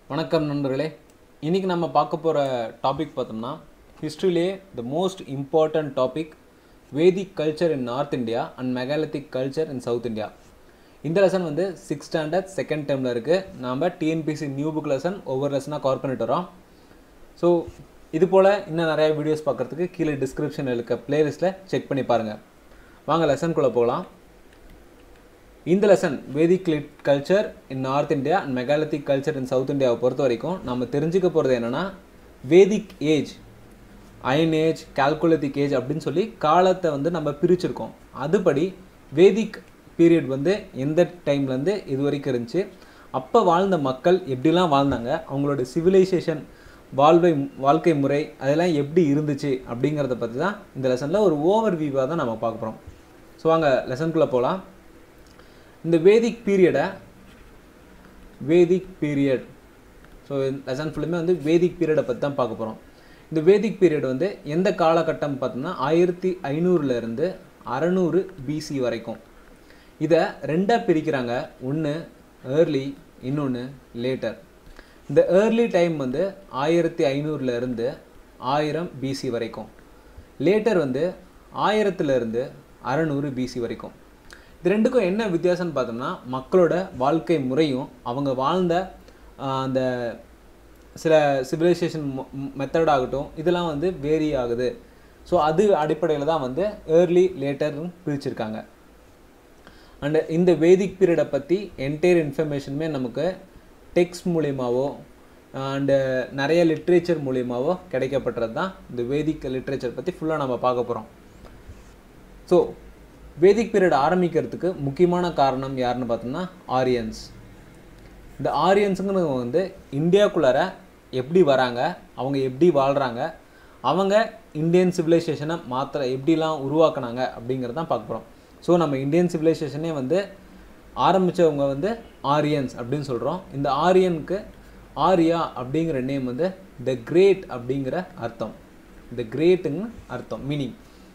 வணக்கம் நண்பர்களே. இன்றைக்கி நம்ம பார்க்க போகிற டாபிக் பார்த்தோம்னா ஹிஸ்ட்ரியிலே the most important topic Vedic culture in north India and megalithic culture in south India. இந்த லெசன் வந்து 6th ஸ்டாண்டர்ட் செகண்ட் டேர்மில் இருக்குது. நாம் டிஎன்பிசி நியூ புக் லெசன் ஒவ்வொரு லெசனாக கவர் பண்ணிட்டு வரோம். ஸோ இது போல் இன்னும் நிறையா வீடியோஸ் பார்க்குறதுக்கு கீழே டிஸ்கிரிப்ஷனில் இருக்க பிளேலிஸ்ட்டில் செக் பண்ணி பாருங்கள். வாங்க லெசனுக்குள்ளே போகலாம். இந்த lesson Vedic culture in north India and megalithic culture in south இந்தியாவை பொறுத்த வரைக்கும் நம்ம தெரிஞ்சுக்க போகிறது என்னென்னா, Vedic age, iron age, chalcolithic age அப்படின்னு சொல்லி காலத்தை வந்து நம்ம பிரிச்சுருக்கோம். அதுபடி வேதிக் பீரியட் வந்து எந்த டைம்லேருந்து இது வரைக்கும் இருந்துச்சு, அப்போ வாழ்ந்த மக்கள் எப்படிலாம் வாழ்ந்தாங்க, அவங்களோட சிவிலைசேஷன் வாழ்க்கை முறை அதெல்லாம் எப்படி இருந்துச்சு அப்படிங்கிறத பற்றி தான் இந்த லெசனில் ஒரு ஓவர் வியூவாக தான் நம்ம பார்க்க போகிறோம். ஸோ வாங்க லெசனுக்குள்ளே போகலாம். இந்த வேதிக் பீரியட் ஸோ லெசன் ஃபுல்லுமே வந்து வேதிக் பீரியடை பற்றி தான் பார்க்க போகிறோம். இந்த வேதிக் பீரியட் வந்து எந்த காலகட்டம் பார்த்தோம்னா 1500 600 BC வரைக்கும். இதை ரெண்டாக பிரிக்கிறாங்க. ஒன்று ஏர்லி, இன்னொன்று லேட்டர். இந்த ஏர்லி டைம் வந்து 1500 1000 BC வரைக்கும். லேட்டர் வந்து 1000 600 BC வரைக்கும். இது ரெண்டுக்கும் என்ன வித்தியாசம்னு பார்த்தோம்னா, மக்களோட வாழ்க்கை முறையும் அவங்க வாழ்ந்த அந்த சில சிவிலைசேஷன் மெத்தட் ஆகட்டும் இதெல்லாம் வந்து வேரி ஆகுது. ஸோ அது அடிப்படையில் தான் வந்து ஏர்லி லேட்டர்னு பிரிச்சுருக்காங்க. அண்டு இந்த வேதிக் பீரியடை பற்றி என்டையர் இன்ஃபர்மேஷனுமே நமக்கு டெக்ஸ்ட் மூலியமாகவோ அண்டு நிறைய லிட்ரேச்சர் மூலியமாகவோ கிடைக்கப்பட்டது தான் இந்த வேதிக் லிட்ரேச்சர் பற்றி ஃபுல்லாக நம்ம பார்க்க போகிறோம். ஸோ வேதிக் பீரியட் ஆரம்பிக்கிறதுக்கு முக்கியமான காரணம் யாருன்னு பார்த்தோம்னா ஆரியன்ஸ். இந்த ஆரியன்ஸுங்கிறது வந்து இந்தியாவுக்குள்ளார எப்படி வராங்க, அவங்க எப்படி வாழ்கிறாங்க, அவங்க இந்தியன் சிவிலைசேஷனை எப்படிலாம் உருவாக்குனாங்க அப்படிங்கிறது தான் பார்க்க போகிறோம். ஸோ நம்ம இந்தியன் சிவிலைசேஷனே வந்து ஆரம்பித்தவங்க வந்து ஆரியன்ஸ் அப்படின்னு சொல்கிறோம். இந்த ஆரியனுக்கு ஆரியா அப்படிங்கிற நேம் வந்து த கிரேட் அப்படிங்கிற அர்த்தம். த கிரேட்டுன்னு அர்த்தம், மீனிங்.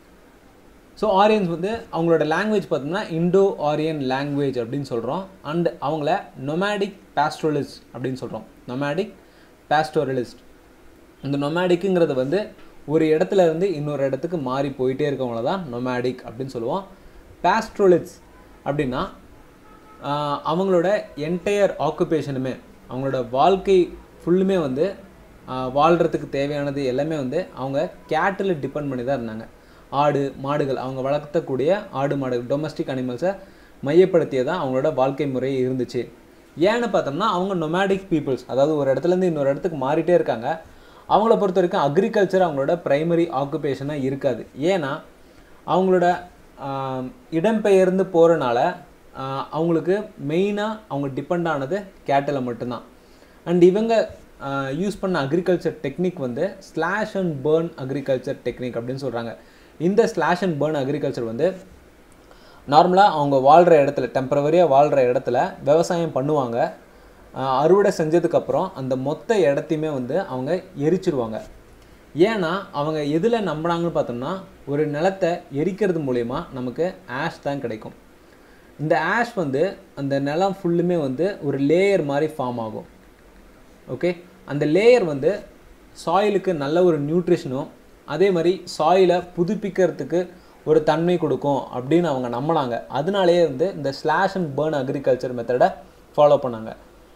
ஸோ ஆரியன்ஸ் வந்து அவங்களோட லாங்குவேஜ் பார்த்தோம்னா இண்டோ ஆரியன் லாங்குவேஜ் அப்படின்னு சொல்கிறோம். அண்ட் அவங்கள நொமேடிக் பாஸ்டோரலிஸ்ட் அப்படின்னு சொல்கிறோம். Nomadic pastoralist. இந்த நொமேடிக்குங்கிறது வந்து ஒரு இடத்துல இருந்து இன்னொரு இடத்துக்கு மாறி போயிட்டே இருக்கவங்கள தான் நொமேடிக் அப்படின்னு சொல்லுவோம். பாஸ்டோரலிஸ்ட் அப்படின்னா அவங்களோட என்டையர் ஆக்குபேஷனுமே, அவங்களோட வாழ்க்கை ஃபுல்லுமே வந்து வாழ்கிறதுக்கு தேவையானது எல்லாமே வந்து அவங்க கேட்டில் டிபெண்ட் பண்ணி தான் இருந்தாங்க. ஆடு மாடுகள், அவங்க வளர்த்தக்கூடிய ஆடு மாடுகள், டொமஸ்டிக் அனிமல்ஸை மையப்படுத்தியதான் அவங்களோட வாழ்க்கை முறை இருந்துச்சு. ஏன்னு பார்த்தோம்னா அவங்க நொமேடிக் பீப்புள்ஸ், அதாவது ஒரு இடத்துலேருந்து இன்னொரு இடத்துக்கு மாறிட்டே இருக்காங்க. அவங்கள பொறுத்த வரைக்கும் அக்ரிகல்ச்சர் அவங்களோட ப்ரைமரி ஆக்குபேஷனாக இருக்காது. ஏன்னா அவங்களோட இடம்பெயர்ந்து போகிறனால அவங்களுக்கு மெயினாக அவங்க டிபெண்ட் ஆனது கேட்டில் மட்டும்தான். அண்ட் இவங்க யூஸ் பண்ண அக்ரிகல்ச்சர் டெக்னிக் வந்து slash and burn agriculture technique அப்படின்னு சொல்கிறாங்க. இந்த ஸ்லாஷ் அண்ட் பேர்ன் அக்ரிகல்ச்சர் வந்து நார்மலாக அவங்க வாழ்கிற இடத்துல, டெம்பரவரியாக வாழ்கிற இடத்துல விவசாயம் பண்ணுவாங்க. அறுவடை செஞ்சதுக்கப்புறம் அந்த மொத்த இடத்தையுமே வந்து அவங்க எரிச்சிருவாங்க. ஏன்னா அவங்க எதில் நம்பினாங்கன்னு பார்த்தோம்னா, ஒரு நிலத்தை எரிக்கிறது மூலயமா நமக்கு ஆஷ் தான் கிடைக்கும். இந்த ஆஷ் வந்து அந்த நிலம் ஃபுல்லுமே வந்து ஒரு லேயர் மாதிரி ஃபார்ம் ஆகும். ஓகே, அந்த லேயர் வந்து சாயிலுக்கு நல்ல ஒரு நியூட்ரிஷனும் அதே மாதிரி சாயிலை புதுப்பிக்கிறதுக்கு ஒரு தன்மை கொடுக்கும் அப்படின்னு அவங்க நம்பினாங்க. அதனாலேயே வந்து இந்த ஸ்லாஷ் அண்ட் பேர்ன் அக்ரிகல்ச்சர் மெத்தடை ஃபாலோ பண்ணாங்க.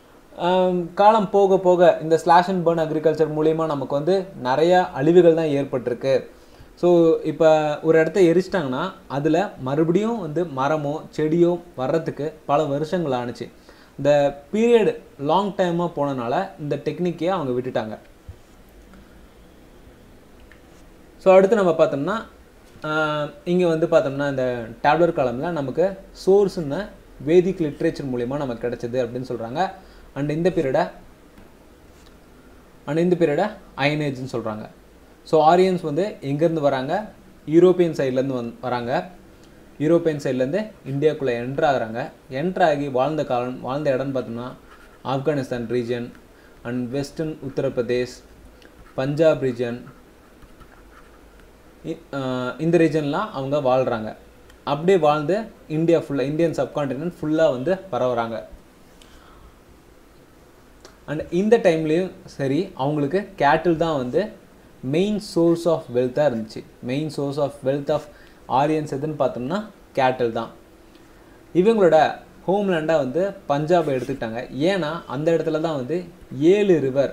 காலம் போக போக இந்த ஸ்லாஷ் அண்ட் பேர்ன் அக்ரிகல்ச்சர் மூலிமா நமக்கு வந்து நிறையா அழிவுகள் தான் ஏற்பட்டிருக்கு. ஸோ இப்போ ஒரு இடத்த எரிச்சிட்டாங்கன்னா அதில் மறுபடியும் வந்து மரமோ செடியோ வர்றதுக்கு பல வருஷங்கள் ஆணுச்சு. இந்த பீரியட் லாங் டைமாக போனனால இந்த டெக்னிக்கே அவங்க விட்டுட்டாங்க. ஸோ அடுத்து நம்ம பார்த்தோம்னா இங்கே வந்து பார்த்தோம்னா இந்த டேப்லர் காலமில் நமக்கு சோர்ஸுன்னு வேதிக் லிட்ரேச்சர் மூலிமா நமக்கு கிடச்சிது அப்படின்னு சொல்கிறாங்க. அண்ட் இந்த பீரியடை அயன் ஏஜ்னு சொல்கிறாங்க. ஸோ ஆரியன்ஸ் வந்து எங்கேருந்து வராங்க, யூரோப்பியன் சைட்லேருந்து வராங்க. யூரோப்பியன் சைட்லேருந்து இந்தியாவுக்குள்ளே என்ட்ராகிறாங்க. என்ட்ராகி வாழ்ந்த இடம்னு பார்த்தோம்னா Afghanistan region and western Uttar Pradesh, Punjab region, இந்த ரீஜன்லாம் அவங்க வாழ்கிறாங்க. அப்படியே வாழ்ந்து இந்தியா ஃபுல்லாக, இந்தியன் சப்கான்டினென்ட் ஃபுல்லாக வந்து பரவுறாங்க. அண்ட் இந்த டைம்லேயும் சரி அவங்களுக்கு கேட்டில் தான் வந்து மெயின் சோர்ஸ் ஆஃப் வெல்த்தாக இருந்துச்சு. Main source of wealth of Aryans எதுன்னு பார்த்தோம்னா கேட்டில் தான். இவங்களோட ஹோம்லேண்டாக வந்து பஞ்சாபை எடுத்துக்கிட்டாங்க. ஏன்னா அந்த இடத்துல தான் வந்து 7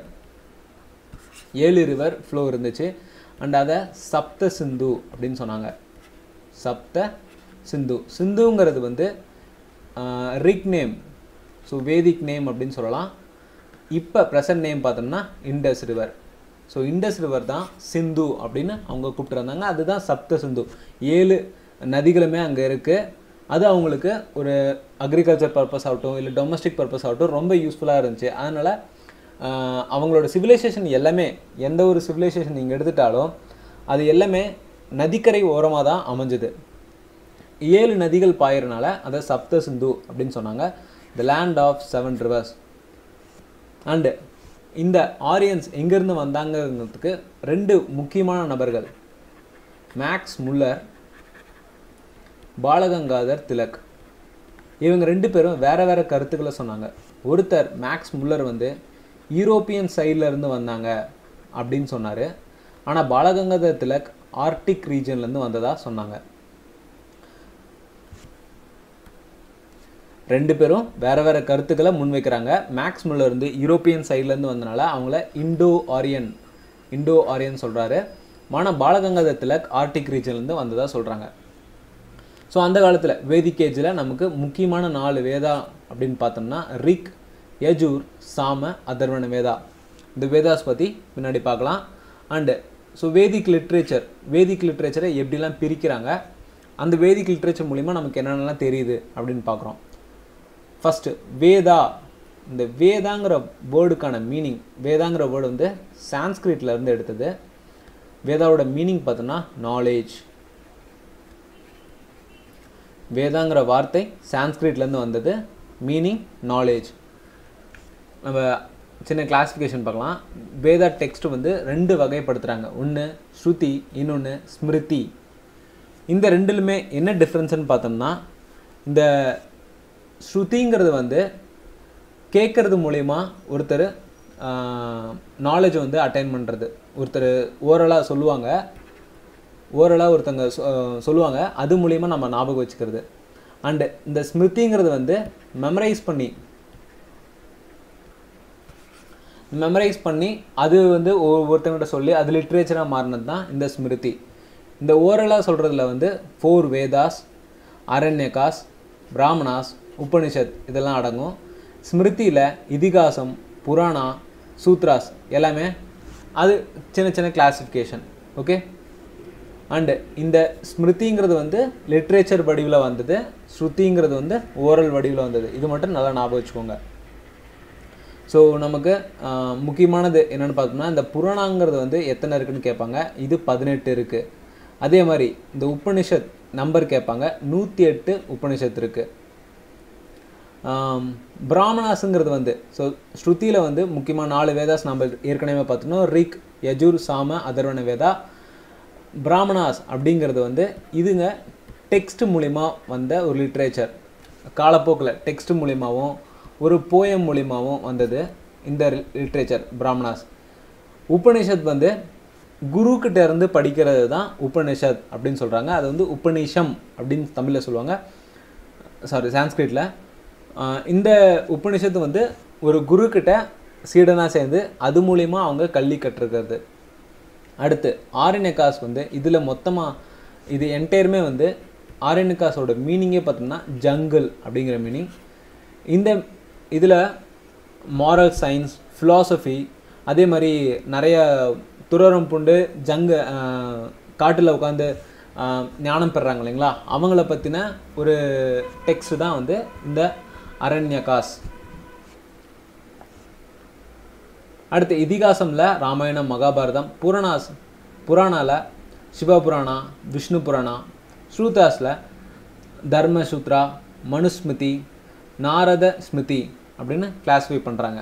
ரிவர் ஃப்ளோ இருந்துச்சு. அண்ட் அதை சப்த சிந்து அப்படின்னு சொன்னாங்க. சப்த சிந்து. சிந்துங்கிறது வந்து Rig name, so Vedic name அப்படின்னு சொல்லலாம். இப்போ ப்ரெசன்ட் நேம் பார்த்தோம்னா Indus river. So Indus river தான் சிந்து அப்படின்னு அவங்க கூப்பிட்டுருந்தாங்க. அதுதான் சப்த சிந்து. 7 நதிகளுமே அங்கே இருக்குது. அது அவங்களுக்கு ஒரு அக்ரிகல்ச்சர் பர்பஸ் ஆகட்டும் இல்லை டொமஸ்டிக் பர்பஸ் ஆகட்டும் ரொம்ப யூஸ்ஃபுல்லாக இருந்துச்சு. அதனால் அவங்களோட சிவிலைசேஷன் எல்லாமே, எந்த ஒரு சிவிலைசேஷன் நீங்கள் எடுத்துட்டாலும் அது எல்லாமே நதிக்கரை ஓரமாக தான் அமைஞ்சுது. 7 நதிகள் பாயிறனால அதை சப்த சிந்து அப்படின்னு சொன்னாங்க. The land of 7 rivers. And இந்த ஆரியன்ஸ் எங்கேருந்து வந்தாங்கிறதுக்கு 2 முக்கியமான நபர்கள், மேக்ஸ் முல்லர், பாலகங்காதர் திலக். இவங்க 2 பேரும் வேறு வேறு கருத்துக்களை சொன்னாங்க. ஒருத்தர் மேக்ஸ் முல்லர் வந்து யூரோப்பியன் சைடில் இருந்து வந்தாங்க அப்படின்னு சொன்னார். ஆனால் பாலகங்காதர் திலக் ஆர்டிக் ரீஜன்லேருந்து வந்ததாக சொன்னாங்க. 2 பேரும் வேறு வேறு கருத்துக்களை முன்வைக்கிறாங்க. மேக்ஸ் முல்லர் வந்து யூரோப்பியன் சைட்லேருந்து வந்தனால அவங்கள இண்டோ ஆரியன் சொல்கிறாரு. ஆனால் பாலகங்காதர் திலக் ஆர்டிக் ரீஜன்லேருந்து வந்ததாக சொல்கிறாங்க. ஸோ அந்த காலத்தில் வேதிக் ஏஜில் நமக்கு முக்கியமான 4 வேதா அப்படின்னு பார்த்தோம்னா ரிக், யஜூர், சாம, அதர்வண வேதா. இந்த வேதாஸ் பற்றி பின்னாடி பார்க்கலாம். அண்டு ஸோ வேதிக் லிட்ரேச்சரை எப்படிலாம் பிரிக்கிறாங்க, அந்த வேதிக் லிட்ரேச்சர் மூலிமா நமக்கு என்னென்னலாம் தெரியுது அப்படின்னு பார்க்குறோம். ஃபஸ்ட்டு வேதா. இந்த வேதாங்கிற வேர்டுக்கான மீனிங், வேதாங்கிற வேர்டு வந்து சான்ஸ்கிரிட்லேருந்து எடுத்தது. வேதாவோட மீனிங் பார்த்தோன்னா நாலேஜ். வேதாங்கிற வார்த்தை சான்ஸ்கிரிட்லேருந்து வந்தது, மீனிங் நாலேஜ். நம்ம சின்ன கிளாஸிஃபிகேஷன் பார்க்கலாம். வேதா டெக்ஸ்ட் வந்து 2 வகைப்படுத்துகிறாங்க. ஒன்று ஸ்ருதி, இன்னொன்று ஸ்மிருதி. இந்த 2லுமே என்ன டிஃப்ரென்ஸ்னு பார்த்தோம்னா, இந்த ஸ்ருதிங்கிறது வந்து கேட்குறது மூலயமா ஒருத்தர் நாலேஜை வந்து அட்டைன் பண்ணுறது. ஒருத்தர் ஓரலாக ஒருத்தங்க சொல்லுவாங்க, அது மூலிமா நம்ம ஞாபகம் வச்சுக்கிறது. அண்டு இந்த ஸ்மிருதிங்கிறது வந்து மெமரைஸ் பண்ணி அது வந்து ஒவ்வொருத்தங்கிட்ட சொல்லி அது லிட்ரேச்சராக மாறினது தான் இந்த ஸ்மிருதி. இந்த ஓரலாக சொல்கிறதுல வந்து 4 வேதாஸ், அரண்யகாஸ், பிராமணாஸ், உபனிஷத் இதெல்லாம் அடங்கும். ஸ்மிருதியில் இதிகாசம், புராணா, சூத்ராஸ் எல்லாமே அது சின்ன சின்ன கிளாஸிஃபிகேஷன். ஓகே. அண்டு இந்த ஸ்மிருதிங்கிறது வந்து லிட்ரேச்சர் வடிவில் வந்தது, ஸ்ருதிங்கிறது வந்து ஓரல் வடிவில் வந்தது. இது மட்டும் நல்லா ஞாபகம் வச்சுக்கோங்க. ஸோ நமக்கு முக்கியமானது என்னென்னு பார்த்தோம்னா, இந்த புராணாங்கிறது வந்து எத்தனை இருக்குதுன்னு கேட்பாங்க. இது 18 இருக்குது. அதே மாதிரி இந்த உபனிஷத் நம்பர் கேட்பாங்க. 108 உபனிஷத் இருக்குது. பிராமணாஸுங்கிறது வந்து ஸோ ஸ்ருதியில் வந்து முக்கியமாக 4 வேதாஸ் நம்ம ஏற்கனவே பார்த்தோம்னா ரிக், யஜூர், சாம, அதர்வண வேதா. பிராமணாஸ் அப்படிங்கிறது வந்து இதுங்க டெக்ஸ்ட் மூலிமா வந்த ஒரு லிட்ரேச்சர். காலப்போக்கில் டெக்ஸ்ட் மூலிமாவும் ஒரு போயம் மூலிமாவும் வந்தது இந்த லிட்ரேச்சர் பிராமணாஸ். உபனிஷத் வந்து குருக்கிட்ட இருந்து படிக்கிறது தான் உபனிஷத் அப்படின்னு சொல்கிறாங்க. அது வந்து உபநிஷம் அப்படின்னு தமிழில் சொல்லுவாங்க, சான்ஸ்கிரிட்டில். இந்த உபனிஷத்து வந்து ஒரு குருக்கிட்ட சீடனாக சேர்ந்து அது மூலிமா அவங்க கல்வி கற்றுக்கிறது. அடுத்து ஆரண்யகாஸ் வந்து இதில் மொத்தமாக இது என்டையருமே வந்து ஆரண்யகாஸோட மீனிங்கே பார்த்தோம்னா ஜங்கிள் அப்படிங்கிற மீனிங். இந்த இதில் மாரல் சயின்ஸ், ஃபிலாசபி, அதே மாதிரி நிறைய துறவறம் பூண்டு காட்டில் உட்காந்து ஞானம் பெறாங்க இல்லைங்களா, அவங்கள பற்றின ஒரு டெக்ஸ்ட் தான் வந்து இந்த அரண்யகாஸ். அடுத்து இதிகாசமில் ராமாயணம், மகாபாரதம். புராணாவில் சிவபுராணா, விஷ்ணு புராணா. ஸ்ருதாஸில் தர்மசூத்ரா, மனுஸ்மிருதி, நாரத ஸ்மிருதி அப்படின்னு கிளாஸிஃபை பண்ணுறாங்க.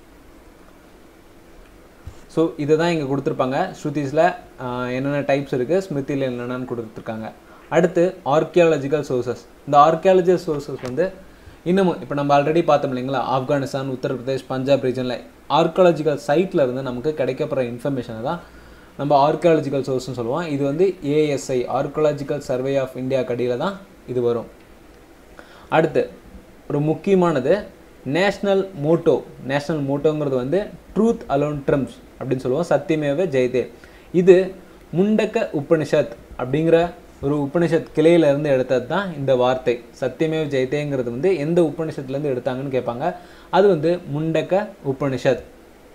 ஸோ இதை தான் இங்கே கொடுத்துருப்பாங்க. ஸ்ருதிஸில் என்னென்ன டைப்ஸ் இருக்குது, ஸ்மிருதியில் என்னென்னு கொடுத்துருக்காங்க. அடுத்து ஆர்கியாலஜிக்கல் சோர்சஸ். இந்த ஆர்கியாலஜிக்கல் சோர்சஸ் வந்து இன்னமும் இப்போ நம்ம ஆல்ரெடி பார்த்தோம் இல்லைங்களா, ஆப்கானிஸ்தான், உத்தரப்பிரதேஷ், பஞ்சாப் ரீஜனில் ஆர்கியாலஜிக்கல் சைட்டில் இருந்து நமக்கு கிடைக்கப்படுற இன்ஃபர்மேஷனை தான் நம்ம ஆர்கியாலஜிக்கல் சோர்ஸ்னு சொல்லுவோம். இது வந்து ASI archaeological survey of India கடியில் தான் இது வரும். அடுத்து ஒரு முக்கியமானது நேஷ்னல் மோட்டோங்கிறது வந்து ட்ரூத் அலோன் ட்ரம்ப்ஸ் அப்படின்னு சொல்லுவோம், சத்தியமேவ ஜெயதே. இது முண்டக்க உபனிஷத் அப்படிங்கிற ஒரு உபனிஷத் கிளையிலேருந்து எடுத்தது தான் இந்த வார்த்தை. சத்தியமேவ ஜெயதேங்கிறது வந்து எந்த உபனிஷத்துலேருந்து எடுத்தாங்கன்னு கேட்பாங்க. அது வந்து முண்டக்க உபனிஷத்.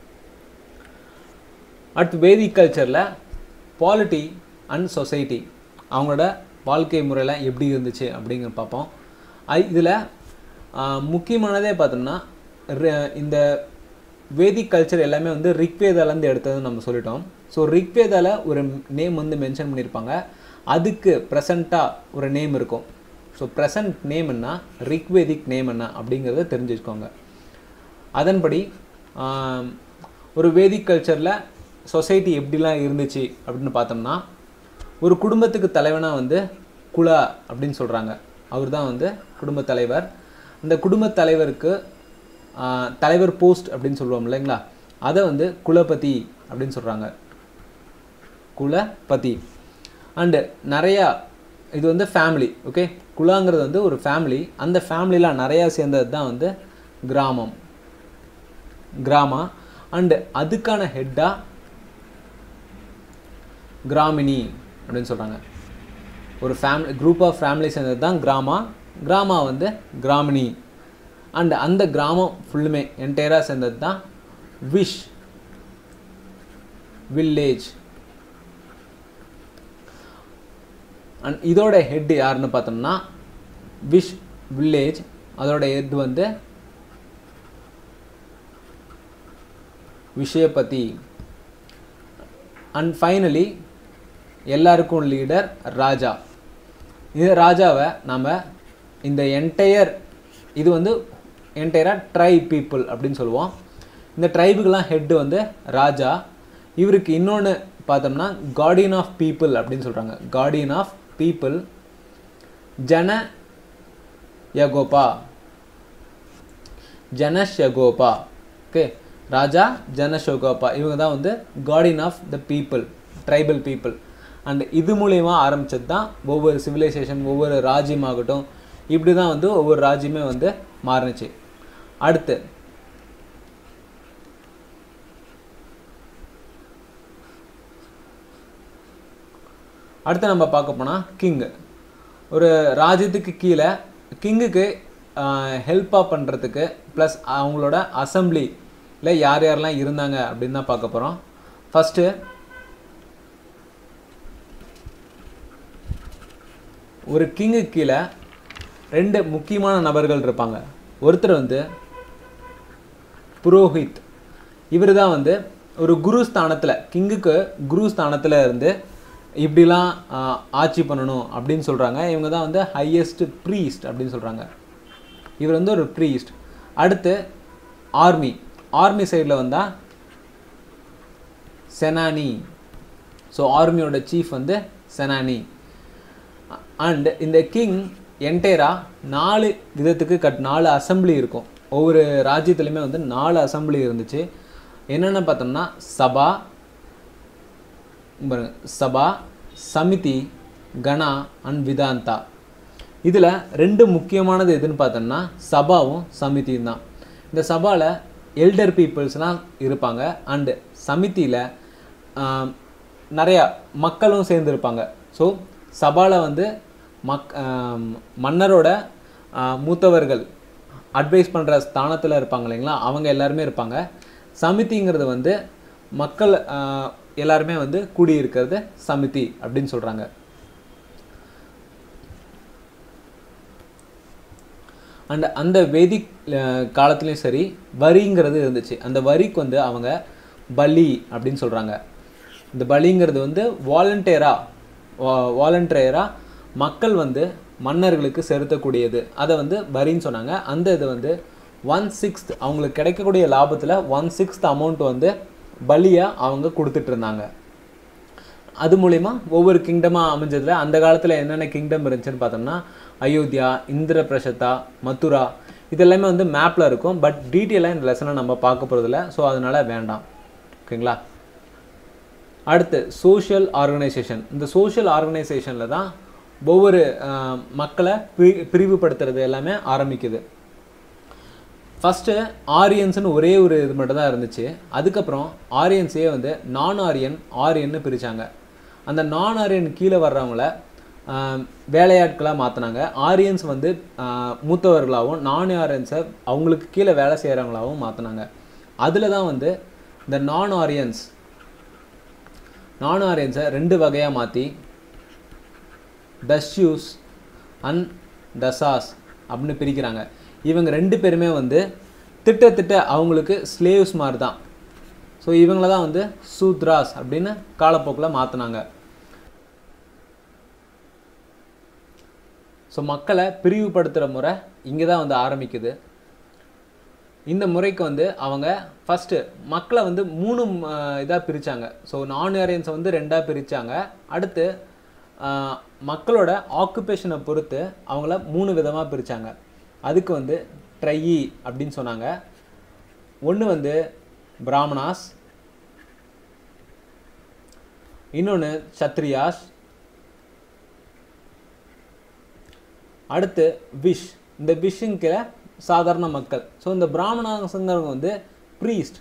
அடுத்து வேதிக் கல்ச்சரில் பாலிட்டி அண்ட் சொசைட்டி அவங்களோட வாழ்க்கை முறையில் எப்படி இருந்துச்சு அப்படிங்கிற பார்ப்போம். இதில் முக்கியமானதே பார்த்தோம்னா இந்த வேதிக் கல்ச்சர் எல்லாமே வந்து ரிக்வேதாலேருந்து எடுத்ததுன்னு நம்ம சொல்லிட்டோம். ஸோ ரிக்வேதாவில் ஒரு நேம் வந்து மென்ஷன் பண்ணியிருப்பாங்க, அதுக்கு ப்ரெசண்ட்டாக ஒரு நேம் இருக்கும். ஸோ ப்ரெசன்ட் நேம் என்ன, ரிக்வேதிக் நேம் என்ன அப்படிங்கிறத தெரிஞ்சுக்கோங்க. அதன்படி ஒரு வேதிக் கல்ச்சரில் சொசைட்டி எப்படிலாம் இருந்துச்சு அப்படின்னு பார்த்தோம்னா, ஒரு குடும்பத்துக்கு தலைவனாக வந்து குலா அப்படின்னு சொல்கிறாங்க. அவர் தான் வந்து குடும்ப தலைவர். அந்த குடும்ப தலைவருக்கு தலைவர் போஸ்ட் அப்படின்னு சொல்லுவோம் இல்லைங்களா, அதை வந்து குலபதி அப்படின்னு சொல்கிறாங்க, குலபதி. அண்டு நிறையா இது வந்து ஃபேமிலி. ஓகே, குலாங்கிறது வந்து ஒரு ஃபேமிலி. அந்த ஃபேமிலியில் நிறையா சேர்ந்தது தான் வந்து கிராமா. அண்டு அதுக்கான ஹெட்டாக கிராமினி அப்படின்னு சொல்கிறாங்க. ஒரு குரூப் ஆஃப் ஃபேமிலி சேர்ந்தது தான் கிராமா வந்து கிராமினி. அண்ட் அந்த கிராமம் ஃபுல்லுமே என்டையராக சேர்ந்தது தான் வில்லேஜ். அண்ட் இதோட ஹெட் யாருன்னு பார்த்தோம்னா வில்லேஜ், அதோட ஹெட் வந்து விஷயபதி. அண்ட் ஃபைனலி எல்லாருக்கும் லீடர் ராஜா. இந்த ராஜாவை நம்ம இந்த இது வந்து என்டையராக ட்ரைப் பீப்புள் அப்படின்னு சொல்லுவோம். இந்த ட்ரைபுக்கெல்லாம் ஹெட்டு வந்து ராஜா. இவருக்கு இன்னொன்று பார்த்தோம்னா கார்டியன் ஆஃப் பீப்புள் அப்படின்னு சொல்கிறாங்க. கார்டியன் ஆஃப் பீப்புள் ஜனஷ்யகோபா. ஓகே, ராஜா ஜனஷ்யகோபா இவங்க தான் வந்து guardian of the people, tribal people. And இது மூலயமா ஆரம்பித்தது தான் ஒவ்வொரு சிவிலைசேஷன், ஒவ்வொரு ராஜ்யமாகட்டும், இப்படி தான் வந்து ஒவ்வொரு ராஜ்யமே வந்து மாறுனுச்சு. அடுத்து நம்ம பார்க்க போனால் கிங். ஒரு ராஜ்யத்துக்கு கீழே கிங்குக்கு ஹெல்ப்பாக பண்ணுறதுக்கு ப்ளஸ் அவங்களோட அசம்பிளியில் யார் யாரெல்லாம் இருந்தாங்க அப்படின்னு தான் பார்க்க போகிறோம். ஃபஸ்ட்டு ஒரு கிங்கு கீழே 2 முக்கியமான நபர்கள் இருப்பாங்க. ஒருத்தர் வந்து புரோஹித். இவர் தான் வந்து ஒரு குரு ஸ்தானத்தில், கிங்குக்கு குரு ஸ்தானத்தில் இருந்து இப்படிலாம் ஆட்சி பண்ணணும் அப்படின்னு சொல்கிறாங்க. இவங்க தான் வந்து ஹையஸ்ட் ப்ரீஸ்ட் அப்படின்னு சொல்கிறாங்க. இவர் வந்து ஒரு ப்ரீஸ்ட். அடுத்து ஆர்மி சைடில் வந்தால் செனானி. ஸோ ஆர்மியோட சீஃப் வந்து செனானி. அண்ட் இந்த கிங் என்டையராக 4 விதத்துக்கு 4 அசம்பிளி இருக்கும். ஒவ்வொரு ராஜ்யத்துலையுமே வந்து 4 அசம்பிளி இருந்துச்சு. என்னென்ன பார்த்தோம்னா சபா, சமிதி, கணா அண்ட் விதாந்தா. இதில் 2 முக்கியமானது எதுன்னு பார்த்தோம்னா சபாவும் சமிதியும் தான். இந்த சபாவில் எல்டர் பீப்புள்ஸ்லாம் இருப்பாங்க. அண்டு சமிதியில் நிறையா மக்களும் சேர்ந்துருப்பாங்க. ஸோ சபாவில் வந்து மன்னரோட மூத்தவர்கள் அட்வைஸ் பண்ணுற ஸ்தானத்தில் இருப்பாங்க இல்லைங்களா, அவங்க எல்லாருமே இருப்பாங்க. சமிதிங்கிறது வந்து மக்கள் எல்லாருமே வந்து கூடியிருக்கிறது சமிதி அப்படின்னு சொல்கிறாங்க. அண்ட் அந்த வேதிக் காலத்துலேயும் சரி வரிங்கிறது இருந்துச்சு. அந்த வரிக்கு வந்து அவங்க பலி அப்படின்னு சொல்கிறாங்க. இந்த பலிங்கிறது வந்து வாலண்டியராக மக்கள் வந்து மன்னர்களுக்கு செலுத்தக்கூடியது, அதை வந்து வரின்னு சொன்னாங்க. அந்த இது வந்து 1/6 அவங்களுக்கு கிடைக்கக்கூடிய லாபத்தில் 1/6 அமௌண்ட் வந்து பலியாக அவங்க கொடுத்துட்டு இருந்தாங்க. அது மூலிமா ஒவ்வொரு கிங்டமாக அமைஞ்சதில் அந்த காலத்தில் என்னென்ன கிங்டம் இருந்துச்சுன்னு பார்த்தோம்னா அயோத்தியா, இந்திரபிரசத்தா, மதுரா, இது எல்லாமே வந்து மேப்பில் இருக்கும். பட் டீட்டெயிலாக இந்த லெசனை நம்ம பார்க்க போகிறதில்ல. ஸோ அதனால் வேண்டாம். ஓகேங்களா? அடுத்து சோஷியல் ஆர்கனைசேஷன். இந்த சோஷியல் ஆர்கனைசேஷனில் தான் ஒவ்வொரு மக்களை பிரிவுபடுத்துறது எல்லாமே ஆரம்பிக்குது. ஃபஸ்ட்டு ஆரியன்ஸ்னு ஒரே ஒரு இது மட்டும் தான் இருந்துச்சு. அதுக்கப்புறம் ஆரியன்ஸே வந்து நான் ஆரியன்னு பிரித்தாங்க. அந்த நான் ஆரியன் கீழே வர்றவங்கள வேலையாட்களாக மாற்றினாங்க. ஆரியன்ஸ் வந்து மூத்தவர்களாகவும் நான் ஆரியன்ஸை அவங்களுக்கு கீழே வேலை செய்கிறவங்களாகவும் மாற்றினாங்க. அதில் தான் வந்து இந்த நான் ஆரியன்ஸை 2 வகையாக மாற்றி தஸ்யூஸ் அண்ட் தசாஸ் அப்படின்னு பிரிக்கிறாங்க. இவங்க 2 பேருமே வந்து திட்ட அவங்களுக்கு ஸ்லேவ்ஸ் மாதிரி தான். ஸோ இவங்கள தான் வந்து சூத்ராஸ் அப்படின்னு காலப்போக்கில் மாற்றினாங்க. ஸோ மக்களை பிரிவுபடுத்துகிற முறை இங்கே தான் வந்து ஆரம்பிக்குது. இந்த முறைக்கு வந்து அவங்க ஃபஸ்ட்டு மக்களை வந்து 3 இதாக பிரித்தாங்க. ஸோ நான் ஆரியன்ஸை வந்து 2ஆக பிரித்தாங்க. அடுத்து மக்களோட ஆக்குபேஷனை பொறுத்து அவங்கள 3 விதமாக பிரித்தாங்க. அதுக்கு வந்து ட்ரையி அப்படின்னு சொன்னாங்க. ஒன்று வந்து பிராமணாஸ், இன்னொன்று சத்ரியாஸ், அடுத்து விஷ். இந்த விஷுங்கிற சாதாரண மக்கள். ஸோ இந்த பிராமணாசங்கிறவங்க வந்து ப்ரீஸ்ட்,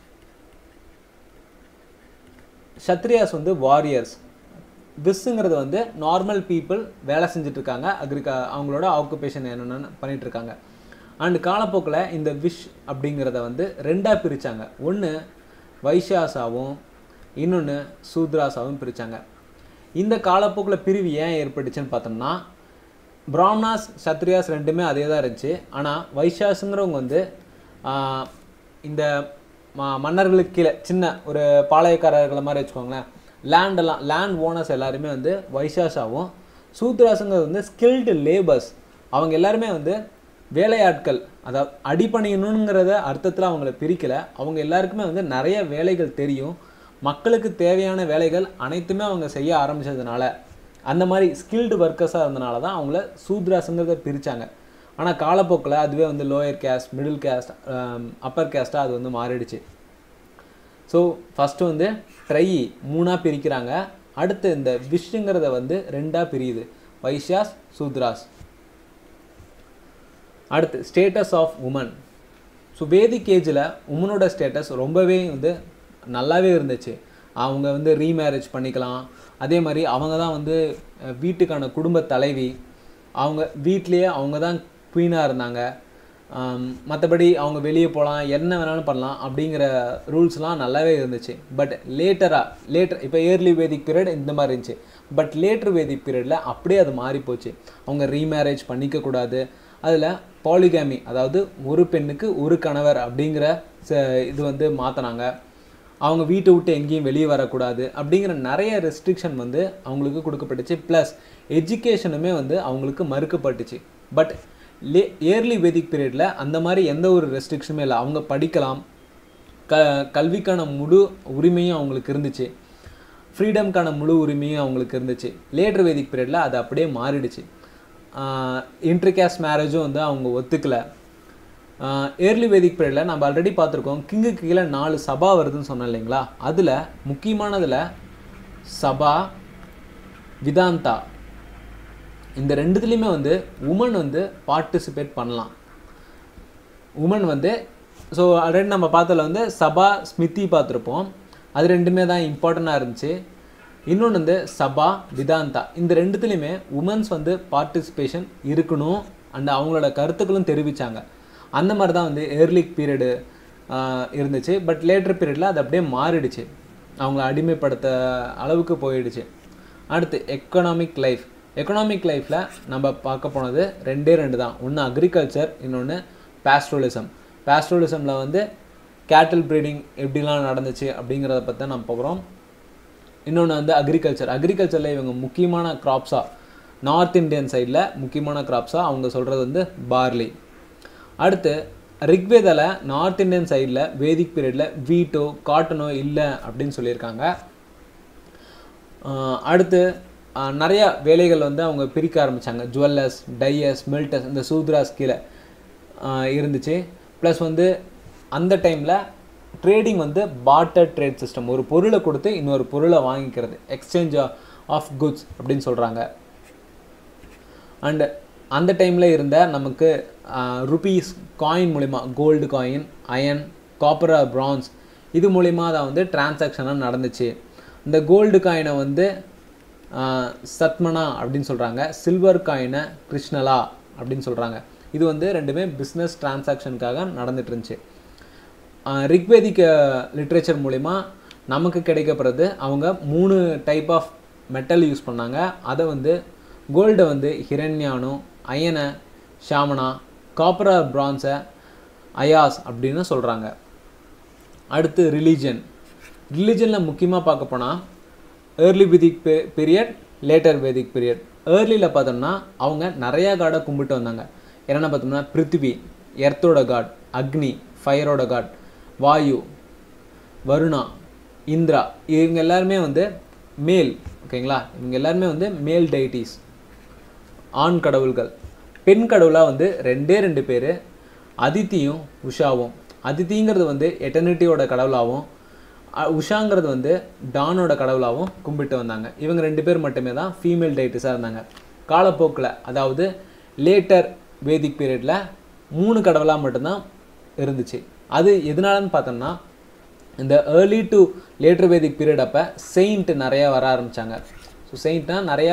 சத்ரியாஸ் வந்து வாரியர்ஸ், விஷுங்கிறது வந்து நார்மல் பீப்புள் வேலை செஞ்சிட்ருக்காங்க, அவங்களோட ஆக்குபேஷன் என்னென்னு பண்ணிகிட்ருக்காங்க. அண்டு காலப்போக்கில் இந்த விஷ் அப்படிங்கிறத வந்து 2ஆக பிரித்தாங்க. ஒன்று வைஷ்யாஸாவும் இன்னொன்று சூத்ராஸாவும் பிரித்தாங்க. இந்த காலப்போக்கில் பிரிவு ஏன் ஏற்பட்டுச்சுன்னு பார்த்தோம்னா, பிராமணாஸ் சத்ரியாஸ் 2மே அதே தான் இருந்துச்சு. ஆனால் வைஷ்யாஸுங்கிறவங்க வந்து இந்த மன்னர்களுக்கு கீழே சின்ன ஒரு பாளையக்காரர்களை மாதிரி வச்சுக்கோங்களேன், லேண்ட் ஓனர்ஸ் எல்லாருமே வந்து வைஷ்யாஸாவும், சூத்ராஸுங்கிறது வந்து ஸ்கில்டு லேபர்ஸ், அவங்க எல்லாருமே வந்து வேலையாட்கள், அதாவது அடிப்பணியணுங்கிறத அர்த்தத்தில் அவங்கள பிரிக்கலை. அவங்க எல்லாருக்குமே வந்து நிறைய வேலைகள் தெரியும். மக்களுக்கு தேவையான வேலைகள் அனைத்துமே அவங்க செய்ய ஆரம்பித்ததுனால, அந்த மாதிரி ஸ்கில்டு ஒர்க்கர்ஸாக இருந்தனால தான் அவங்கள சூத்ராஸுங்கிறத பிரித்தாங்க. ஆனால் காலப்போக்கில் அதுவே வந்து lower caste, middle caste, upper கேஸ்ட்டாக அது வந்து மாறிடுச்சு. ஸோ ஃபஸ்ட்டு வந்து ட்ரையி 3ஆக பிரிக்கிறாங்க. அடுத்து இந்த விஷுங்கிறத வந்து 2ஆக பிரியுது, வைஷ்யாஸ், சூத்ராஸ். அடுத்து status of women. So Vedic ஏஜில் உமனோட ஸ்டேட்டஸ் ரொம்பவே வந்து நல்லாவே இருந்துச்சு. அவங்க வந்து ரீமேரேஜ் பண்ணிக்கலாம். அதே மாதிரி அவங்க தான் வந்து வீட்டுக்கான குடும்ப தலைவி. அவங்க வீட்லேயே அவங்க தான் குவீனாக இருந்தாங்க. மற்றபடி அவங்க வெளியே போகலாம், என்ன வேணாலும் பண்ணலாம் அப்படிங்கிற ரூல்ஸ்லாம் நல்லாவே இருந்துச்சு. பட் லேட்டர் இப்போ ஏர்லி வேதிக் பீரியட் இந்த மாதிரி இருந்துச்சு. பட் லேட்டர் வேதிக் பீரியடில் அப்படியே அது மாறி போச்சு. அவங்க ரீமேரேஜ் பண்ணிக்கக்கூடாது. அதில் பாலிகாமி, அதாவது ஒரு பெண்ணுக்கு ஒரு கணவர் அப்படிங்கிற இது வந்து மாற்றினாங்க. அவங்க வீட்டை விட்டு எங்கேயும் வெளியே வரக்கூடாது அப்படிங்கிற நிறைய ரெஸ்ட்ரிக்ஷன் வந்து அவங்களுக்கு கொடுக்கப்பட்டுச்சு. ப்ளஸ் எஜுகேஷனுமே வந்து அவங்களுக்கு மறுக்கப்பட்டுச்சு. பட் ஏர்லி வேதிக் பீரியடில் அந்த மாதிரி எந்த ஒரு ரெஸ்ட்ரிக்ஷனுமே இல்லை. அவங்க படிக்கலாம், கல்விக்கான முழு உரிமையும் அவங்களுக்கு இருந்துச்சு, ஃப்ரீடம்க்கான முழு உரிமையும் அவங்களுக்கு இருந்துச்சு. லேட்டர் வேதிக் பீரியடில் அது அப்படியே மாறிடுச்சு. இன்டர்காஸ்ட் மேரேஜும் வந்து அவங்க ஒத்துக்கலை. ஏர்லி வேதிக் பீரியடில் நம்ம ஆல்ரெடி பார்த்துருக்கோம், கிங்குக்கு கீழே 4 சபா வருதுன்னு சொன்னோம் இல்லைங்களா. அதில் முக்கியமானதில் சபா, விதாந்தா, இந்த 2துலேயுமே வந்து உமன் வந்து பார்ட்டிசிபேட் பண்ணலாம். உமன் வந்து ஸோ ஆல்ரெடி நம்ம பார்த்ததில் வந்து சபா, ஸ்மிருதி பார்த்துருப்போம். அது 2மே தான் இம்பார்ட்டண்ட்டாக இருந்துச்சு. இன்னொன்று வந்து சபா, விதாந்தா, இந்த 2துலேயுமே உமன்ஸ் வந்து பார்ட்டிசிபேஷன் இருக்கணும் அண்ட் அவங்களோட கருத்துக்களும் தெரிவித்தாங்க. அந்த மாதிரி தான் வந்து ஏர்லி பீரியடு இருந்துச்சு. பட் லேட்டர் பீரியடில் அது அப்படியே மாறிடுச்சு, அவங்கள அடிமைப்படுத்த அளவுக்கு போயிடுச்சு. அடுத்து எக்கனாமிக் லைஃப்பில் நம்ம பார்க்க போனது 2 தான். ஒன்று அக்ரிகல்ச்சர், இன்னொன்று பேஸ்ட்ரலிசமில் வந்து கேட்டில் ப்ரீடிங் எப்படிலாம் நடந்துச்சு அப்படிங்கிறத பற்றி தான் நம்ம பார்க்குறோம். இன்னொன்று வந்து அக்ரிகல்ச்சரில் இவங்க முக்கியமான க்ராப்ஸாக, நார்த் இந்தியன் சைடில் முக்கியமான க்ராப்ஸாக அவங்க சொல்கிறது வந்து பார்லி. அடுத்து ரிக்வேதாவில் நார்த் இந்தியன் சைடில் வேதிக் பீரியடில் வீட்டோ காட்டனோ இல்லை அப்படின்னு சொல்லியிருக்காங்க. அடுத்து நிறையா வேலைகள் வந்து அவங்க பிரிக்க ஆரம்பித்தாங்க. ஜுவல்லர்ஸ், டையர்ஸ், மெல்டர்ஸ், இந்த சூத்ராஸ் கீழே. இருந்துச்சு. ப்ளஸ் வந்து அந்த டைமில் ட்ரேடிங் வந்து பார்ட்டர் ட்ரேட் சிஸ்டம், ஒரு பொருளை கொடுத்து இன்னொரு பொருளை வாங்கிக்கிறது, எக்ஸ்சேஞ்ச் ஆஃப் குட்ஸ் அப்படின்னு சொல்கிறாங்க. அண்டு அந்த டைமில் இருந்த நமக்கு ருபீஸ் காயின் மூலிமா, gold coin, iron, copper, bronze, இது மூலிமா தான் வந்து டிரான்சாக்ஷனாக நடந்துச்சு. இந்த கோல்டு காயினை வந்து சத்மனா அப்படின்னு சொல்கிறாங்க, சில்வர் காயினை கிருஷ்ணலா அப்படின்னு சொல்கிறாங்க. இது வந்து ரெண்டுமே பிஸ்னஸ் டிரான்சாக்ஷனுக்காக நடந்துட்டு இருந்துச்சு. ரிக்வேதிக் லிட்ரேச்சர் மூலிமா நமக்கு கிடைக்கப்படுறது, அவங்க 3 டைப் ஆஃப் மெட்டல் யூஸ் பண்ணாங்க. அதை வந்து கோல்டை வந்து ஹிரண்யானு, அயனை ஷாமனா, காப்பர் பிரான்ஸை அயாஸ் அப்படின்னு சொல்கிறாங்க. அடுத்து ரிலீஜனில் முக்கியமாக பார்க்க போனால் early Vedic period, later Vedic period. ஏர்லியில் பார்த்தோம்னா அவங்க நிறையா காடை கும்பிட்டு வந்தாங்க. என்னென்ன பார்த்தோம்னா பிருத்திவி, எர்த்தோட காட், அக்னி, ஃபயரோட காட், வாயு, வருணா, இந்திரா, இவங்க எல்லாருமே வந்து மேல். ஓகேங்களா, இவங்க எல்லாருமே வந்து மேல் டைட்டிஸ், ஆண் கடவுள்கள். பெண் கடவுளாக வந்து 2 பேர், அதித்தியும் உஷாவும். அதித்திங்கிறது வந்து எட்டர்னிட்டியோட கடவுளாகவும், உஷாங்கிறது வந்து டானோட கடவுளாகவும் கும்பிட்டு வந்தாங்க. இவங்க 2 பேர் மட்டுமே தான் ஃபீமேல் டைட்டிஸாக இருந்தாங்க. காலப்போக்கில், அதாவது லேட்டர் வேதிக் பீரியடில் 3 கடவுளாக மட்டும்தான் இருந்துச்சு. அது எதனாலன்னு பார்த்தோம்னா, இந்த early to later Vedic period அப்போ செயின்ட் நிறையா வர ஆரம்பித்தாங்க. ஸோ செயின்ட்னா நிறையா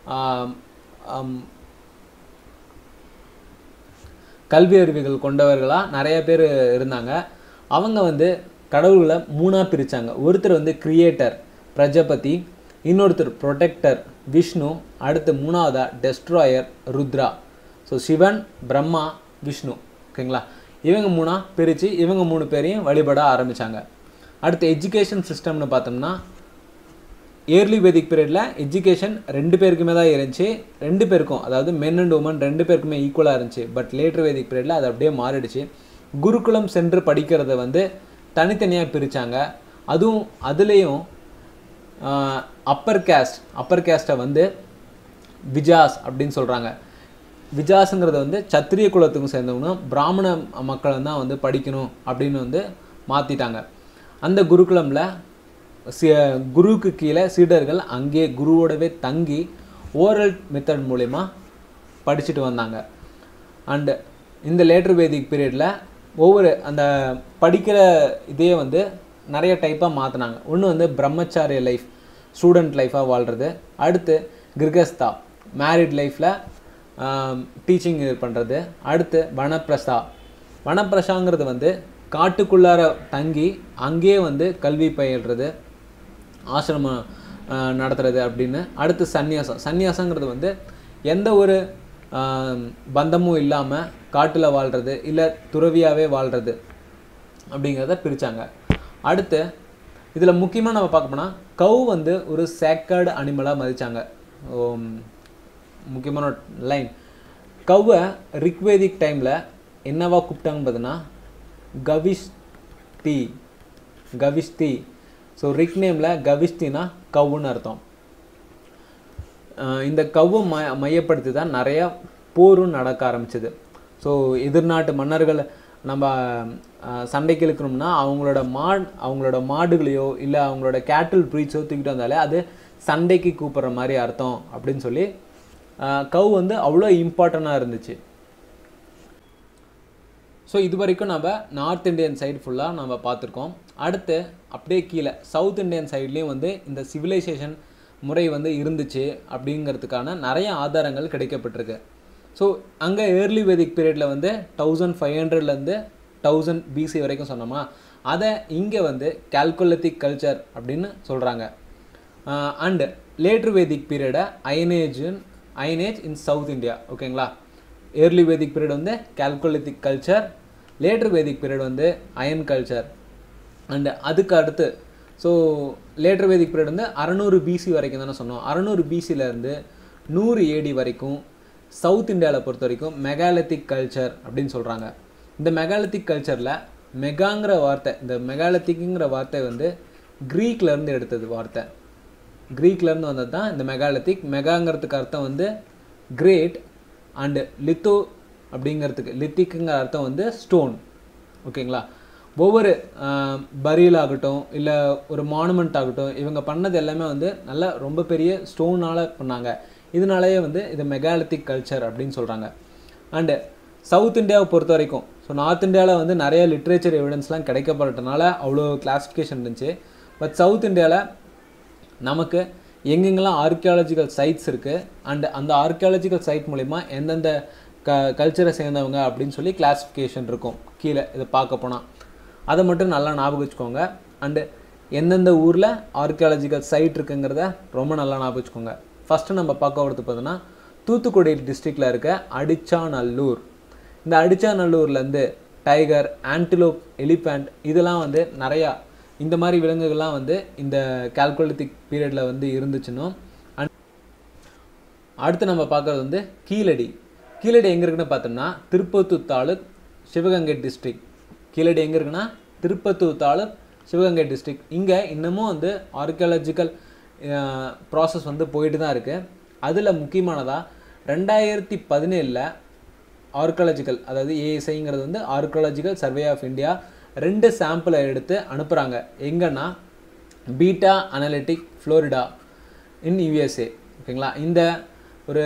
கல்வி அறிவுகள் கொண்டவர்களாக நிறைய பேர் இருந்தாங்க. அவங்க வந்து கடவுள்களை 3ஆக பிரித்தாங்க. ஒருத்தர் வந்து கிரியேட்டர் பிரஜபதி, இன்னொருத்தர் ப்ரொடெக்டர் விஷ்ணு, அடுத்து 3ஆவதா டெஸ்ட்ராயர் ருத்ரா. ஸோ சிவன், பிரம்மா, விஷ்ணு. ஓகேங்களா, இவங்க 3ஆக பிரித்து இவங்க 3 பேரையும் வழிபட ஆரம்பித்தாங்க. அடுத்து எஜுகேஷன் சிஸ்டம்னு பார்த்தோம்னா, ஏர்லி வேதிக் பீரியடில் எஜுகேஷன் 2 பேருக்குமே தான் இருந்துச்சு. 2 பேருக்கும், அதாவது மென் அண்ட் உமன் 2 பேருக்குமே ஈக்குவலாக இருந்துச்சு. பட் லேட்டர் வேதிக் பீரியடில் அது அப்படியே மாறிடுச்சு. குருகுலம் சென்று படிக்கிறத வந்து தனித்தனியாக பிரித்தாங்க. அதுலேயும் அப்பர் கேஸ்ட்டை வந்து விஜாஸ் அப்படின்னு சொல்கிறாங்க. விஜாஸுங்கிறது வந்து சத்திரிய குலத்துக்கும் சேர்ந்தவங்களும் பிராமண மக்களை தான் வந்து படிக்கணும் அப்படின்னு வந்து மாற்றிட்டாங்க. அந்த குருகுலமில் குருவுக்கு கீழே சீடர்கள் அங்கே குருவோடவே தங்கி ஓரல் மெத்தட் மூலமா படிச்சுட்டு வந்தாங்க. அண்டு இந்த லேட்டர் வேதிக் பீரியடில் ஒவ்வொரு அந்த படிக்கிற இதே வந்து நிறைய டைப்பாக மாற்றினாங்க. ஒன்று வந்து பிரம்மச்சாரிய லைஃப், ஸ்டூடெண்ட் லைஃபாக வாழ்கிறது. அடுத்து கிர்கஸ்தா, மேரிட் லைஃப்பில் டீச்சிங் பண்ணுறது. அடுத்து வனப்பிரசாங்கிறது வந்து காட்டுக்குள்ளார தங்கி அங்கேயே வந்து கல்வி பயில்றது, ஆசிரமம் நடத்துறது அப்படின்னு. அடுத்து சந்நியாசங்கிறது வந்து எந்த ஒரு பந்தமும் இல்லாமல் காட்டில் வாழ்கிறது, இல்லை துறவியாகவே வாழ்கிறது அப்படிங்கிறத பிரித்தாங்க. அடுத்து இதில் முக்கியமாக நம்ம பார்க்க போனால் கவ் வந்து ஒரு சேக்கர்டு அனிமலாக மதித்தாங்க. முக்கியமான லைன், கவ்வை ரிக்வேதிக் டைமில் என்னவா கூப்பிட்டாங்கன்னு பார்த்தீங்கன்னா கவிஷ்தி. ஸோ ரிக் நேமில் கவிஷ்டினா கவ்வுன்னு அர்த்தம். இந்த கவ்வை மையப்படுத்தி தான் நிறையா போரும் நடக்க ஆரம்பிச்சது. ஸோ எதிர்நாட்டு மன்னர்கள் நம்ம சண்டைக்கு இழுக்கணும்னா அவங்களோட மாடுகளையோ இல்லை அவங்களோட கேட்டில் ப்ரீச்சோ தூக்கிட்டு வந்தாலே அது சண்டைக்கு கூப்பிட்ற மாதிரி அர்த்தம் அப்படின்னு சொல்லி கவ் வந்து அவ்வளோ இம்பார்ட்டண்ட்டாக இருந்துச்சு. ஸோ இது வரைக்கும் நம்ம நார்த் இந்தியன் சைடு ஃபுல்லாக நம்ம பார்த்துருக்கோம். அடுத்து அப்படியே கீழே சவுத் இந்தியன் சைட்லேயும் வந்து இந்த சிவிலைசேஷன் முறை வந்து இருந்துச்சு அப்படிங்கிறதுக்கான நிறைய ஆதாரங்கள் கிடைக்கப்பட்டிருக்கு. ஸோ அங்கே ஏர்லி வேதிக் பீரியடில் வந்து 1500லேருந்து 1000 BC வரைக்கும் சொன்னோமா, அதை இங்கே வந்து கால்கோலித்திக் கல்ச்சர் அப்படின்னு சொல்கிறாங்க. அண்டு லேட்டர் வேதிக் பீரியடை அயனேஜ் இன் சவுத் இந்தியா. ஓகேங்களா, ஏர்லி வேதிக் பீரியட் வந்து chalcolithic culture, later Vedic period வந்து அயன் கல்ச்சர். அண்டு அதுக்கு அடுத்து ஸோ லேட்டர் வேதிக் பீரியட் வந்து 600 BC வரைக்கும் தானே சொன்னோம். 600 BCலேருந்து 100 AD வரைக்கும் சவுத் இந்தியாவில் பொறுத்த வரைக்கும் மெகாலித்திக் கல்ச்சர் அப்படின்னு சொல்கிறாங்க. இந்த மெகாலித்திக் கல்ச்சரில் மெகாங்கிற வார்த்தை, இந்த மெகாலித்திக்குங்கிற வார்த்தை வந்து க்ரீக்லேருந்து எடுத்தது வார்த்தை. க்ரீக்லேருந்து வந்தது தான் இந்த மெகாலித்திக். மெகாங்கிறதுக்கு அர்த்தம் வந்து கிரேட், அண்டு அப்படிங்கிறதுக்கு, லித்திக்குங்கிற அர்த்தம் வந்து ஸ்டோன். ஓகேங்களா? ஒவ்வொரு பரியல் ஆகட்டும் இல்லை ஒரு மானுமெண்ட் ஆகட்டும், இவங்க பண்ணது எல்லாமே வந்து நல்லா ரொம்ப பெரிய ஸ்டோனால் பண்ணாங்க. இதனாலேயே வந்து இது மெகாலித்திக் கல்ச்சர் அப்படின்னு சொல்கிறாங்க. அண்டு சவுத் இந்தியாவை பொறுத்த வரைக்கும், ஸோ நார்த் இந்தியாவில் வந்து நிறைய லிட்ரேச்சர் எவிடன்ஸ்லாம் கிடைக்கப்பட்டனால அவ்வளோ கிளாஸிஃபிகேஷன் இருந்துச்சு. பட் சவுத் இந்தியாவில் நமக்கு எங்கெங்கெல்லாம் ஆர்கியாலஜிக்கல் சைட்ஸ் இருக்குது அண்ட் அந்த ஆர்கியாலஜிக்கல் சைட் மூலிமா எந்தெந்த கல்ச்சரை சேர்ந்தவங்க அப்படின்னு சொல்லி கிளாஸிஃபிகேஷன் இருக்கும் கீழே இதை பார்க்க போனால். அதை மட்டும் நல்லா ஞாபகம் வச்சுக்கோங்க. அண்டு எந்தெந்த ஊரில் ஆர்கியாலஜிக்கல் சைட் இருக்குங்கிறத ரொம்ப நல்லா ஞாபகம் வச்சுக்கோங்க. ஃபஸ்ட்டு நம்ம பார்க்க வரது பார்த்தோன்னா தூத்துக்குடி டிஸ்ட்ரிக்டில் இருக்க அடிச்சாநல்லூர். இந்த அடிச்சாநல்லூர்லேருந்து டைகர், ஆன்டிலோப், எலிஃபண்ட் இதெல்லாம் வந்து நிறையா இந்த மாதிரி விலங்குகள்லாம் வந்து இந்த கால்கோலித்திக் பீரியடில் வந்து இருந்துச்சுன்னு. அடுத்து நம்ம பார்க்குறது வந்து கீழடி. கீழடி எங்கே இருக்குன்னு பார்த்தோம்னா திருப்பத்தூர் தாலுக், சிவகங்கை டிஸ்ட்ரிக்ட். கீழடி எங்கே இருக்குன்னா திருப்பத்தூர் தாலுக், சிவகங்கை டிஸ்ட்ரிக்ட். இங்கே இன்னமும் வந்து ஆர்கியாலஜிக்கல் ப்ராசஸ் வந்து போயிட்டு தான் இருக்குது. அதில் முக்கியமானதாக 2017 ஆர்கியாலஜிக்கல், அதாவது ஏஎஸ்ஐங்கிறது வந்து ஆர்கியாலஜிக்கல் சர்வே ஆஃப் இந்தியா 2 சாம்பிளை எடுத்து அனுப்புகிறாங்க. எங்கன்னா Beta Analytic Florida in USA. ஓகேங்களா? இந்த ஒரு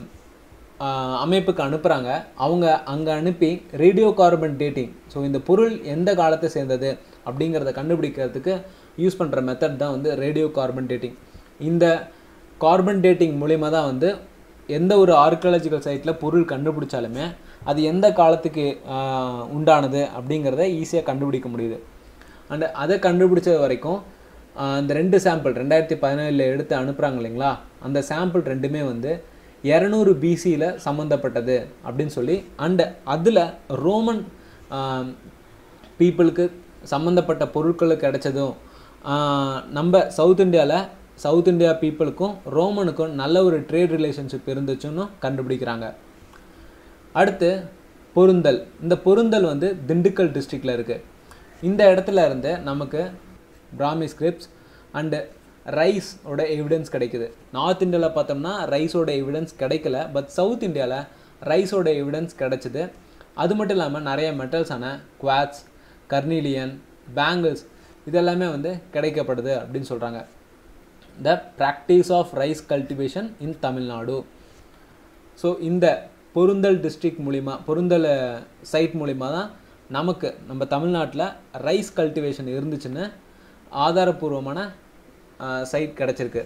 அமைப்புக்கு அனுப்புகிறாங்க. அவங்க அங்கே அனுப்பி ரேடியோ கார்பன் டேட்டிங், ஸோ இந்த பொருள் எந்த காலத்தை சேர்ந்தது அப்படிங்கிறத கண்டுபிடிக்கிறதுக்கு யூஸ் பண்ணுற மெத்தட் தான் வந்து ரேடியோ கார்பன் டேட்டிங். இந்த கார்பன் டேட்டிங் மூலிமா தான் வந்து எந்த ஒரு ஆர்கியாலஜிக்கல் சைட்டில் பொருள் கண்டுபிடிச்சாலுமே அது எந்த காலத்துக்கு உண்டானது அப்படிங்கிறத ஈஸியாக கண்டுபிடிக்க முடியுது. அண்ட் அதை கண்டுபிடிச்ச வரைக்கும் இந்த 2 சாம்பிள் 2017 எடுத்து அனுப்புகிறாங்க இல்லைங்களா, அந்த சாம்பிள் 2மே வந்து 200 BCயில் சம்மந்தப்பட்டது அப்படின்னு சொல்லி, அண்டு அதில் ரோமன் பீப்புளுக்கு சம்மந்தப்பட்ட பொருட்கள் கிடைச்சதும் நம்ம சவுத் இந்தியா பீப்புளுக்கும் ரோமனுக்கும் நல்ல ஒரு ட்ரேட் ரிலேஷன்ஷிப் இருந்துச்சுன்னு கண்டுபிடிக்கிறாங்க. அடுத்து பொருந்தல். இந்த பொருந்தல் வந்து திண்டுக்கல் டிஸ்ட்ரிக்டில் இருக்குது. இந்த இடத்துல இருந்து நமக்கு பிராமி ஸ்கிரிப்ட்ஸ் அண்டு ரைஸோட எவிடன்ஸ் கிடைக்குது. நார்த் இந்தியாவில் பார்த்தோம்னா ரைஸோட எவிடன்ஸ் கிடைக்கல, பட் சவுத் இந்தியாவில் ரைஸோட எவிடன்ஸ் கிடைச்சிது. அது மட்டும் இல்லாமல் நிறைய மெட்டல்ஸான குவாட்ஸ், கர்னீலியன், பேங்கிள்ஸ் இதெல்லாமே வந்து கிடைக்கப்படுது அப்படின்னு சொல்கிறாங்க. The practice of rice cultivation in Tamil Nadu. So இந்த பொருந்தல் டிஸ்ட்ரிக்ட் மூலிமா, பொருந்தல் சைட் மூலிமா தான் நமக்கு நம்ம தமிழ்நாட்டில் ரைஸ் கல்டிவேஷன் இருந்துச்சுன்னு ஆதாரபூர்வமான சைட் கிடச்சிருக்கு.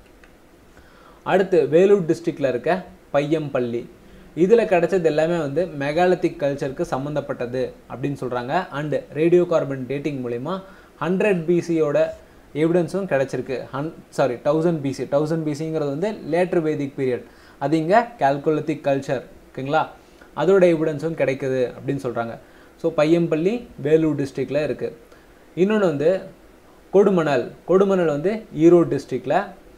அடுத்து வேலூர் டிஸ்ட்ரிக்டில் இருக்க பையம்பள்ளி. இதில் கிடைச்சது எல்லாமே வந்து மெகாலித்திக் கல்ச்சருக்கு சம்மந்தப்பட்டது அப்படின்னு சொல்கிறாங்க. அண்டு ரேடியோ கார்பன் டேட்டிங் மூலிமா 100 BCயோட எவிடன்ஸும் கிடச்சிருக்கு. 1000 BC. 1000 BCங்கிறது வந்து லேட்டர் வேதிக் பீரியட். அது இங்கே கால்கோலித்திக் கல்ச்சர். ஓகேங்களா? அதோட எவிடன்ஸும் கிடைக்குது அப்படின்னு சொல்கிறாங்க. ஸோ பையம்பள்ளி வேலூர் டிஸ்ட்ரிக்டில் இருக்குது. இன்னொன்று வந்து கொடுமணல். கொடுமணல் வந்து ஈரோடு டிஸ்ட்ரிக்டில்.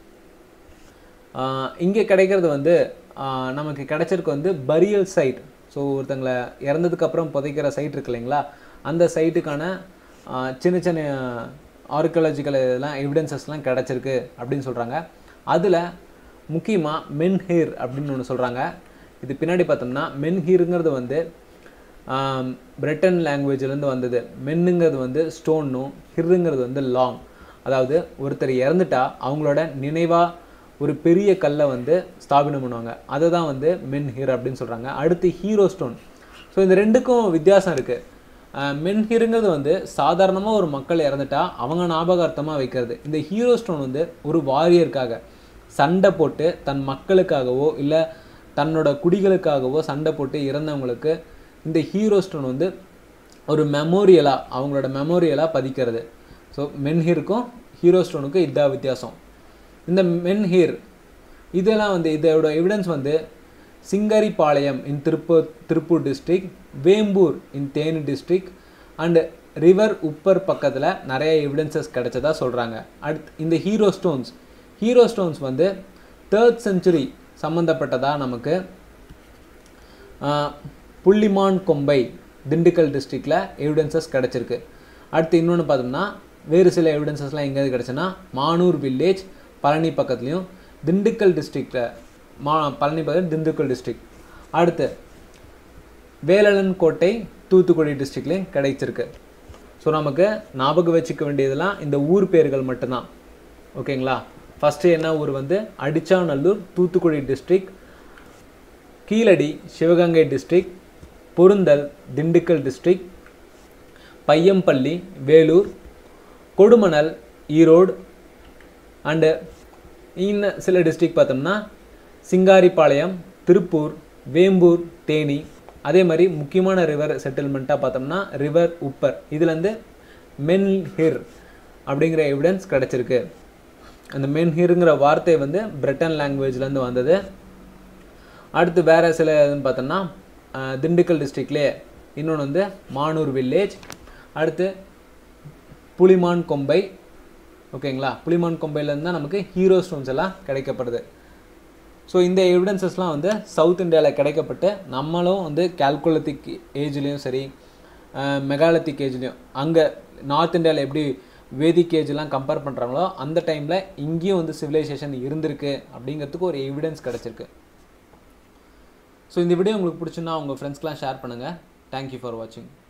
இங்கே கிடைக்கிறது வந்து நமக்கு கிடைச்சிருக்கு வந்து பரியல் சைட். ஸோ ஒருத்தங்களை இறந்ததுக்கப்புறம் புதைக்கிற சைட் இருக்கு இல்லைங்களா, அந்த சைட்டுக்கான சின்ன சின்ன ஆர்கியாலஜிக்கல் இதெல்லாம் எவிடன்சஸ்லாம் கிடச்சிருக்கு அப்படின்னு சொல்கிறாங்க. அதில் முக்கியமாக மென்ஹீர் அப்படின்னு ஒன்று சொல்கிறாங்க. இது பின்னாடி பார்த்தோம்னா மென்ஹீருங்கிறது வந்து பிரிட்டன் லாங்குவேஜ்லேருந்து வந்தது. மென்னுங்கிறது வந்து ஸ்டோன்னும், ஹிருங்கிறது வந்து லாங். அதாவது ஒருத்தர் இறந்துட்டா அவங்களோட நினைவாக ஒரு பெரிய கல்லை வந்து ஸ்தாபனம் பண்ணுவாங்க. அதை தான் வந்து மென்ஹீர் அப்படின்னு சொல்கிறாங்க. அடுத்து ஹீரோ ஸ்டோன். ஸோ இந்த ரெண்டுக்கும் வித்தியாசம் இருக்குது. மென்ஹீருங்கிறது வந்து சாதாரணமாக ஒரு மக்கள் இறந்துட்டா அவங்க ஞாபகார்த்தமாக வைக்கிறது. இந்த ஹீரோ ஸ்டோன் வந்து ஒரு வாரியருக்காக சண்டை போட்டு தன் மக்களுக்காகவோ இல்லை தன்னோட குடிகளுக்காகவோ சண்டை போட்டு இறந்தவங்களுக்கு இந்த ஹீரோ ஸ்டோன் வந்து ஒரு மெமோரியலாக, அவங்களோட மெமோரியலாக பதிக்கிறது. ஸோ மென்ஹீருக்கும் ஹீரோ ஸ்டோனுக்கும் இதான் வித்தியாசம். இந்த மென்ஹீர் இதெல்லாம் வந்து இதோட எவிடன்ஸ் வந்து Singaripalayam in Tiruppur district, Vembur in Theni district and river Uppar பக்கத்தில் நிறைய எவிடன்சஸ் கிடைச்சதா சொல்கிறாங்க. அடுத்து இந்த ஹீரோ ஸ்டோன்ஸ் வந்து 3rd century சம்மந்தப்பட்டதாக நமக்கு புள்ளிமான் கொம்பை திண்டுக்கல் டிஸ்ட்ரிக்டில் எவிடன்சஸ் கிடச்சிருக்கு. அடுத்து இன்னொன்று பார்த்தோம்னா வேறு சில எவிடன்சஸ்லாம் எங்கேயாவது கிடச்சுன்னா மானூர் வில்லேஜ் பழனி பக்கத்துலேயும், திண்டுக்கல் டிஸ்ட்ரிக்டில் பழனி பக்கத்தில் திண்டுக்கல் டிஸ்ட்ரிக்ட். அடுத்து வேலலன் கோட்டை தூத்துக்குடி டிஸ்ட்ரிக்ட்லேயும் கிடைச்சிருக்கு. ஸோ நமக்கு ஞாபகம் வச்சுக்க வேண்டியதெல்லாம் இந்த ஊர் பேர்கள் மட்டும்தான். ஓகேங்களா? ஃபஸ்ட்டு என்ன ஊர் வந்து Adichanallur Thoothukudi district, Keezhadi Sivaganga district, Porunthal Dindigul district, Paiyampalli Vellore, Kodumanal Erode, and இன்னும் சில டிஸ்ட்ரிக்ட் பார்த்தோம்னா சிங்காரிப்பாளையம், திருப்பூர், வேம்பூர், தேனி. அதே மாதிரி முக்கியமான ரிவர் செட்டில்மெண்ட்டாக பார்த்தோம்னா ரிவர் உப்பர். இதுலேருந்து மென்ஹிர் அப்படிங்கிற எவிடன்ஸ் கிடச்சிருக்கு. அந்த மென்ஹிருங்கிற வார்த்தை வந்து பிரிட்டன் லாங்குவேஜ்லேருந்து வந்தது. அடுத்து வேறு சில இதுன்னு பார்த்தோம்னா திண்டுக்கல் டிஸ்ட்ரிக்ட்லேயே இன்னொன்று வந்து மானூர் வில்லேஜ், அடுத்து புலிமான் கொம்பை. ஓகேங்களா? புலிமான் கொம்பையிலேருந்து தான் நமக்கு ஹீரோ ஸ்டோன்ஸ் எல்லாம் கிடைக்கப்படுது. ஸோ இந்த எவிடன்சஸ்லாம் வந்து சவுத் இந்தியாவில் கிடைக்கப்பட்டு நம்மளும் வந்து கால்குலத்திக் ஏஜ்லேயும் சரி மெகாலத்திக் ஏஜ்லேயும் அங்கே நார்த் இந்தியாவில் எப்படி வேதிக் ஏஜ்லாம் கம்பேர் பண்ணுறாங்களோ அந்த டைமில் இங்கேயும் வந்து சிவிலைசேஷன் இருந்திருக்கு அப்படிங்கிறதுக்கு ஒரு எவிடன்ஸ் கிடச்சிருக்கு. ஸோ இந்த வீடியோ உங்களுக்கு பிடிச்சுன்னா உங்கள் ஃப்ரெண்ட்ஸ்க்கெலாம் ஷேர் பண்ணுங்கள். தேங்க்யூ ஃபார் வாட்சிங்.